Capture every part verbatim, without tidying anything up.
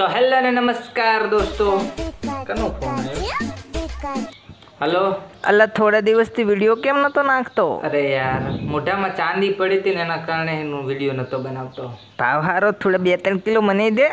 तो हेलो ने नमस्कार दोस्तों कनो फोन हेलो अल्ला थोड़ा दिवस थी वीडियो केम नतो नाखतो। अरे यार मोटा में चांदी पड़ी थी ने कारणे एनु वीडियो नतो बनावतो। भाव हारो थोड़ा बे तीन किलो मने दे।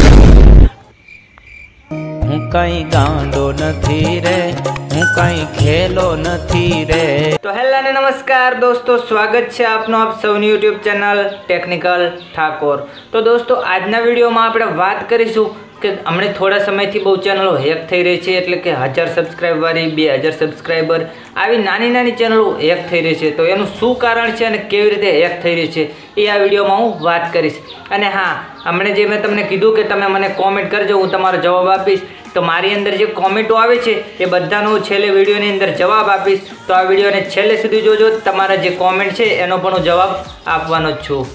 हूँ कहीं गांडो नथी रे, हूँ कहीं खेलो नथी रे। तो हेलो ने नमस्कार दोस्तों, स्वागत है आपनो आप सौनी यूट्यूब चैनल टेक्निकल ठाकोर। तो दोस्तों आजना वीडियो में आपणे बात करीशुं कि हमणे थोड़ा समय थी बहुत चैनलों हेक थई रही है, एटले कि हजार सब्सक्राइब वाली बे हजार सब्सक्राइबर आवी नानी नानी चैनलों हेक थई रही है। तो एनुं शुं कारण है अने केवी रीते हेक थई रही है ए आ विडियो में हूँ बात करीश। अने हाँ, हमणे जे मैं तमने कीधुं कि तमे मने कॉमेंट करजो, हूँ तमारो जवाब आपीश। तो मारी अंदर जो कॉमेंटो आवे छे ए बधानो छेल्ले विडियोनी अंदर जवाब आपीश। तो आ विडियोने छेल्ले सुधी जोजो, तमारा जे कॉमेंट छे एनो पण जवाब आपवानो ज छुं।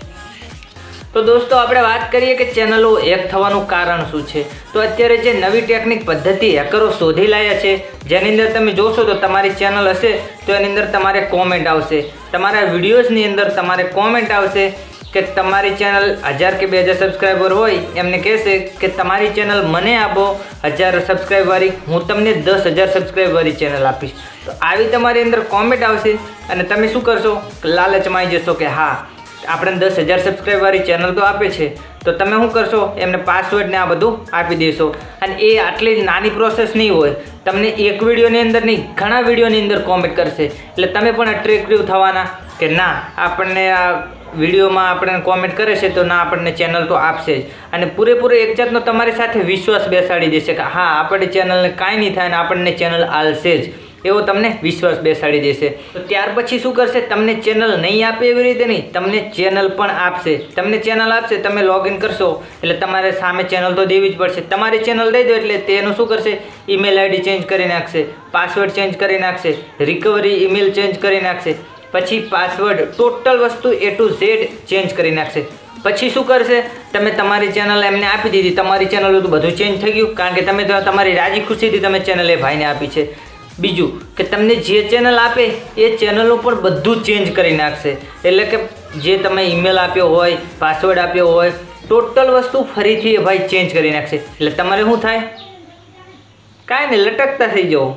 तो दोस्तों आपणे बात करिए कि चेनलों हेक थवानुं कारण शुं छे। तो अत्यारे जे नवी टेक्निक पद्धति हेकरो शोधी लाया छे, जेनी अंदर तमे जोशो तो तमारी चेनल हशे तो एनी अंदर तमारे कॉमेंट आवशे, तमारा विडियोजनी अंदर तमारे कॉमेंट आवशे कि तमारी चेनल हज़ार के बे हज़ार सब्सक्राइबर होय एमने कहेशे कि तमारी चेनल मने आपो हज़ार सब्सक्राइब वाली, हूँ तमने दस हज़ार सब्सक्राइब वाली चेनल आपीश। तो आवी तमारी अंदर कॉमेंट आवशे अने तमे शुं करशो, लालचमाई जशो कि हाँ આપણે दस हज़ार सब्सक्राइब वाली चेनल तो आपे छे, तो तमे शुं करशो एमने पासवर्ड ने आ बधुं आपी देशो। अने ए आटली नानी प्रोसेस नहीं होय, तमने एक विडियोनी अंदर नहीं घणा विडियोनी अंदर कॉमेंट करशे એટલે તમે પણ અટ્રેક્ટિવ થવાના કે ના આપણને આ વિડીયોમાં આપણને કમેન્ટ કરે છે તો ના આપણને ચેનલ તો આપશે જ, અને પૂરેપૂરો એક જાતનો તમારી સાથે વિશ્વાસ બેસાડી દેશે કે હા આપણી ચેનલને કાંઈ નહીં થાય અને આપણને ચેનલ આલશે જ, एवं तमने विश्वास बेसाड़ी देशे। तो त्यार पछी शुं करशे, तमने चेनल नहीं आपे एवी रीते नहीं, तमने चेनल पण आपशे। तमने चेनल आपशे, तमे लॉगिन करशो एटले तमारे सामे चेनल तो देवी ज पड़शे। तमारी चेनल दई दो एटले तेनुं शुं करशे, ईमेल आईडी चेन्ज करी नाखशे, पासवर्ड चेन्ज करी नाखशे, रिकवरी ईमेल चेन्ज करी नाखशे, पछी पासवर्ड टोटल वस्तु ए टू झेड चेन्ज करी नाखशे। पछी शुं करशे, तमे तमारी चेनल एमने आपी दीधी, तमारी चेनल तो बधुं चेन्ज थई गयुं कारण के तमे तो तमारी राजी खुशीथी तमे चेनल ए भाईने आपी छे। बीजू कि तमने जे चेनल आपे ए चेनलों पर बधुं चेन्ज करी नाखशे, एटले के जे तमे ईमेल आप्यो होय, पासवर्ड आप्यो होय, टोटल वस्तु फरीथी भाई चेन्ज करी नाखशे। एटले तमारे शुं थाय, कांई नहीं, लटकता थई जाओ।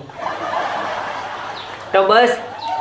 तो बस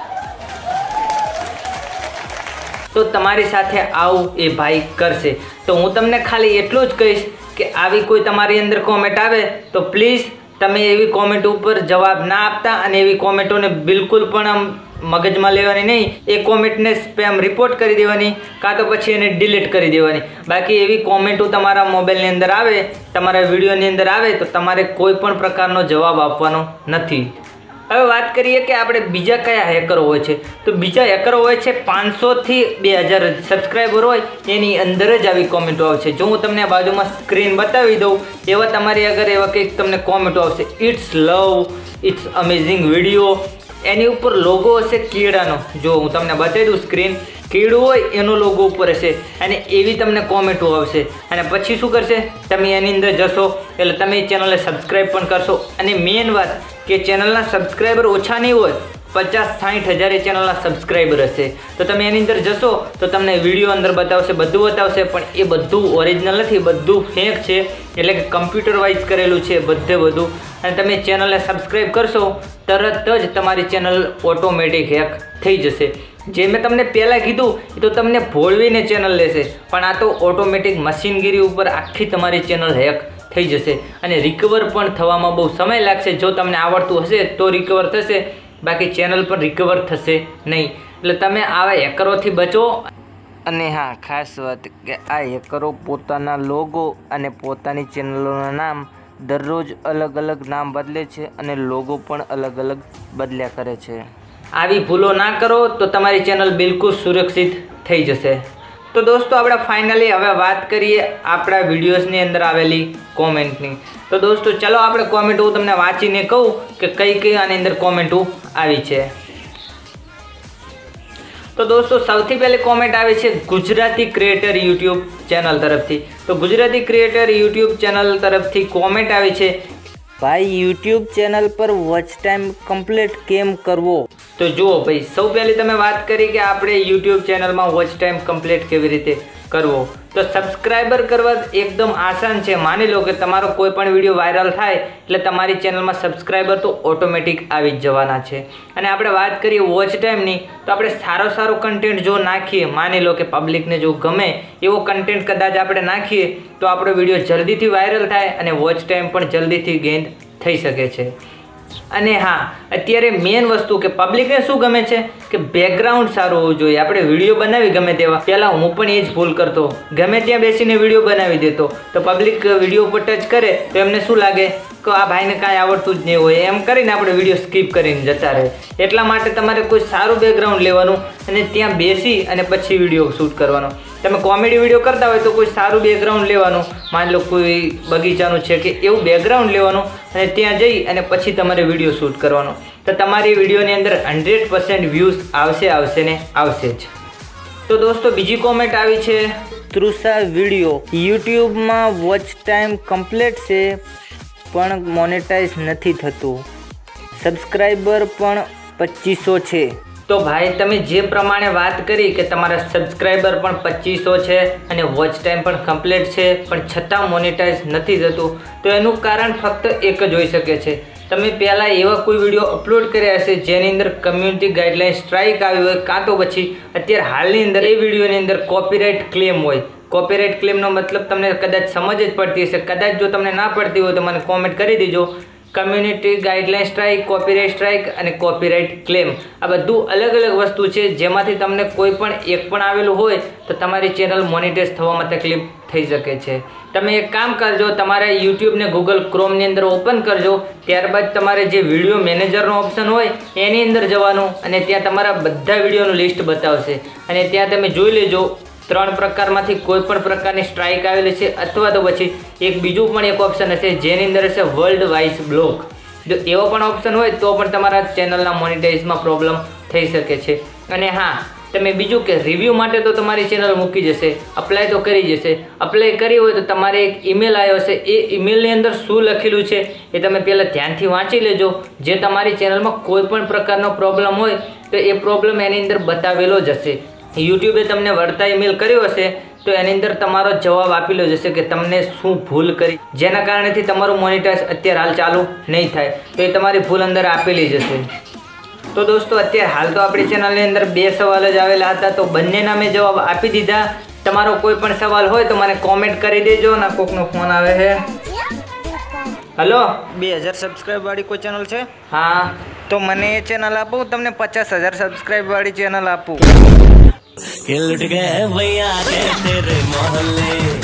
तो तमारी साथे आवुं ए भाई करशे। तो हूँ तमने खाली एटલું જ कहीश कि आवी कोई तमारी अंदर कॉमेंट आवे तो प्लीज तमे एवी कॉमेंट पर जवाब ना आपता अने एवी कॉमेंटों ने बिल्कुल पण आम मगज में लेवानी नहीं। ए कॉमेंट ने स्पेम रिपोर्ट करी देवानी का तो पछी एने डिलीट करी देवानी। बाकी एवी कॉमेंटो तमारा मोबाइल नी अंदर आवे, तमारा विडियो नी अंदर आवे तो तमारे कोई पण प्रकारनो जवाब आपवानो नथी। हवे बात करिए कि आपणे बीजा कया हेकरो होय छे। तो बीजा हेकरो होय छे पांच सौ थी बे हज़ार सब्सक्राइबर होय एनी अंदर ज आवी कॉमेंटो आवशे। जो हूँ तमने बाजुमां स्क्रीन बतावी दऊं एवा तमारी अगर एवा कंईक तमने कॉमेंटो आवशे, it's love, it's amazing video, एनी उपर लोगो हशे कीड़ानो। जो हूँ तमने बतावी दूं स्क्रीन कीड़ो होय एनो लोगो उपर हशे अने एवी तमने कॉमेंटो आवशे। अने पछी शुं करशे, तमे एनी अंदर जशो एटले तमे चेनलने सब्सक्राइब पण करशो। अने मेन वात कि चेनलना सब्सक्राइबर ओछा नहीं होय, पचास साठ हज़ार चेनलना सब्सक्राइबर हशे तो तमे एनी अंदर जशो तो तमने विडियो अंदर बतावशे, बधुं बतावशे, पण ए बधुं ओरिजिनल नथी, बधुं फेक छे, एटले कि कम्प्यूटर वाइज करेलुं छे बधे बधुं। अने तमे चेनलने सब्सक्राइब करशो तरत ज तमारी चेनल ऑटोमेटिक हेक थई जशे। जे मैं तमने पहला कीधुं ए तो तमने भोळवीने चेनल लेशे, पण आ तो ऑटोमेटिक मशीनगीरी उपर आखी तमारी चेनल हेक थई जशे अने रिकवर पण थवामां बहु समय लागशे। जो तमने आवडतुं हशे तो रिकवर थशे, बाकी चेनल पर रिकवर थशे नहीं। એટલે તમે આવા હેકરોથી બચો। અને હા ખાસ વાત કે આ હેકરો પોતાના લોગો અને પોતાની ચેનલોના નામ દરરોજ અલગ અલગ નામ બદલે છે અને લોગો પણ અલગ અલગ બદલ્યા કરે છે। આવી ભૂલો ના કરો તો તમારી ચેનલ બિલકુલ સુરક્ષિત થઈ જશે। तो दोस्तों આપણે फाइनली હવે વાત કરીએ આપણા વિડીયોઝની અંદર આવેલી કોમેન્ટની। તો दोस्तों चलो આપણે કોમેન્ટો તમને વાંચીને કહું કે કઈ કઈ આની અંદર કોમેન્ટો આવી છે। तो दोस्तों સૌથી પહેલી કોમેન્ટ આવી છે ગુજરાતી ક્રિએટર યુટ્યુબ ચેનલ તરફથી। તો ગુજરાતી ક્રિએટર યુટ્યુબ ચેનલ તરફથી કોમેન્ટ આવી છે, भाई यूट्यूब चैनल पर वॉच टाइम कम्प्लीट केम करवो। तो जुओ भाई, सौ पहली तमे बात करी कि आपणे यूट्यूब चैनल में वॉच टाइम कम्प्लीट केवी रीते करवो। તો સબસ્ક્રાઈબર કરવા એકદમ આસાન છે. માની લો કે તમારો કોઈ પણ વિડીયો વાયરલ થાય એટલે તમારી ચેનલમાં સબસ્ક્રાઈબર તો ઓટોમેટિક આવી જ જવાના છે. અને આપણે વાત કરીએ વોચ ટાઈમની, તો આપણે સારો સારો કન્ટેન્ટ જો નાખીએ, માની લો કે પબ્લિકને જો ગમે એવો કન્ટેન્ટ કદાચ આપણે નાખીએ તો આપણો વિડીયો જલ્દીથી વાયરલ થાય અને વોચ ટાઈમ પણ જલ્દીથી ગેઇન થઈ શકે છે. અને હા, અત્યારે મેઇન વસ્તુ કે પબ્લિકને શું ગમે છે કે બેકગ્રાઉન્ડ સારું હોવું જોઈએ. આપણે વિડીયો બનાવી ગમે તેવા, પહેલાં હું પણ એ જ ભૂલ કરતો, ગમે ત્યાં બેસીને વિડીયો બનાવી દેતો, તો પબ્લિક વિડીયો ઉપર ટચ કરે તો એમને શું લાગે કે આ ભાઈને કાંઈ આવડતું જ નહીં હોય, એમ કરીને આપણે વિડીયો સ્કીપ કરીને જતા રહે. એટલા માટે તમારે કોઈ સારું બેકગ્રાઉન્ડ લેવાનું અને ત્યાં બેસી અને પછી વિડીયો શૂટ કરવાનો. તમે કોમેડી વિડીયો કરતા હોય તો કોઈ સારું બેકગ્રાઉન્ડ લેવાનું, માની લો કોઈ બગીચાનું છે કે એવું બેકગ્રાઉન્ડ લેવાનું અને ત્યાં જઈ અને પછી તમારે વિડીયો શૂટ કરવાનો. તો તમારી વિડીયોની અંદર હંડ્રેડ પર્સન્ટ વ્યૂઝ આવશે આવશે ને આવશે જ. તો દોસ્તો બીજી કોમેન્ટ આવી છે, તૃષા વિડીયો યુટ્યુબમાં વોચ ટાઈમ કમ્પ્લીટ છે પણ મોનેટાઈઝ નથી થતું, સબસ્ક્રાઈબર પણ પચીસો છે. તો ભાઈ તમે જે પ્રમાણે વાત કરી કે તમારા સબસ્ક્રાઈબર પણ પચીસો છે અને વોચ ટાઈમ પણ કમ્પ્લીટ છે પણ છતાં મોનેટાઈઝ નથી થતું, તો એનું કારણ ફક્ત એક જ હોઈ શકે છે. તમે પહેલાં એવા કોઈ વિડીયો અપલોડ કર્યા હશે જેની અંદર કમ્યુનિટી ગાઈડલાઇન સ્ટ્રાઇક આવી હોય, કાં તો પછી અત્યારે હાલની અંદર એ વિડીયોની અંદર કોપીરાઇટ ક્લેમ હોય. કોપીરાઇટ ક્લેમનો મતલબ તમને કદાચ સમજ જ પડતી હશે, કદાચ જો તમને ના પડતી હોય તો મને કોમેન્ટ કરી દેજો. Community guideline strike, copyright strike અને કોપીરાઇટ ક્લેમ, આ બધું અલગ અલગ વસ્તુ છે જેમાંથી તમને કોઈ પણ એક પણ આવેલું હોય તો તમારી ચેનલ મોનિટાઈઝ થવામાં તકલીફ થઈ શકે છે. તમે એક કામ કરજો, તમારે યુટ્યુબને ગૂગલ ક્રોમની અંદર ઓપન કરજો, ત્યારબાદ તમારે જે વિડીયો મેનેજરનો ઓપ્શન હોય એની અંદર જવાનું અને ત્યાં તમારા બધા વિડીયોનું લિસ્ટ બતાવશે અને ત્યાં તમે જોઈ લેજો ત્રણ પ્રકારમાંથી કોઈ પણ પ્રકારની સ્ટ્રાઇક આવેલી છે અથવા તો પછી એક બીજું પણ એક ઓપ્શન હશે જેની અંદર હશે વર્લ્ડ વાઇઝ બ્લોક. જો એવો પણ ઓપ્શન હોય તો પણ તમારા ચેનલના મોનિટાઇઝમાં પ્રોબ્લેમ થઈ શકે છે. અને હા, તમે બીજું કે રિવ્યૂ માટે તો તમારી ચેનલ મૂકી જશે, અપ્લાય તો કરી જશે. અપ્લાય કરી હોય તો તમારે એક ઈમેલ આવ્યો હશે, એ ઈમેલની અંદર શું લખેલું છે એ તમે પહેલાં ધ્યાનથી વાંચી લેજો. જે તમારી ચેનલમાં કોઈ પણ પ્રકારનો પ્રોબ્લેમ હોય તો એ પ્રોબ્લેમ એની અંદર બતાવેલો જ હશે. યુટ્યુબે તમને વળતા ઈમેલ કર્યો હશે તો એની અંદર તમારો જવાબ આપેલો જશે કે તમને શું ભૂલ કરી જેના કારણેથી તમારું મોનિટાઈઝ અત્યારે હાલ ચાલુ નહીં થાય, તો એ તમારી ભૂલ અંદર આપેલી જ હશે. તો દોસ્તો અત્યારે હાલ તો આપણી ચેનલની અંદર બે સવાલ જ આવેલા હતા, તો બંનેના મેં જવાબ આપી દીધા. તમારો કોઈ પણ સવાલ હોય તો મને કોમેન્ટ કરી દેજો. ના કોકનો ફોન આવે છે. હલો, બે હજાર સબસ્ક્રાઈબ વાળી કોઈ ચેનલ છે? હા, તો મને એ ચેનલ આપો, તમને પચાસ હજાર સબસ્ક્રાઈબ વાળી ચેનલ આપું. लुट गए भैया के तेरे मोहल्ले